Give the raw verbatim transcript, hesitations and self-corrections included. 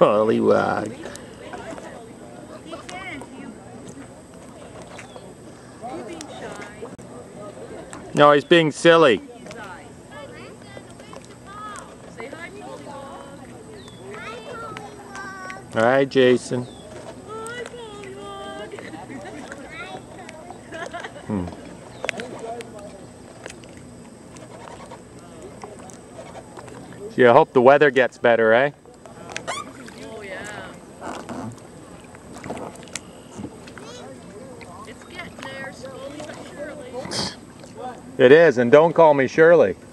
Pollywog. No, he's being silly. All right, Jason. Hmm. Gee, I hope the weather gets better, eh? Oh yeah. It's getting there slowly but surely. It is, and don't call me Shirley.